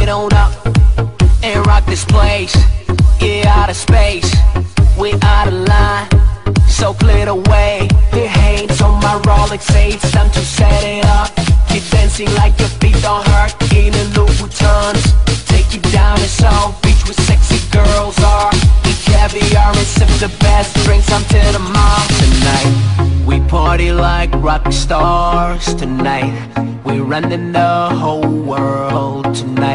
it on up and rock this place. Yeah, out of space, we out of line, so clear the way. Your hands on my Rolex, say it's time to set it up. Keep dancing like your feet don't hurt in the Louboutins. Take you down to South Beach where sexy girls are. Eat caviar and sip the best drinks until the morning. Tonight, we party like rock stars. Tonight, we're running the whole world. Tonight,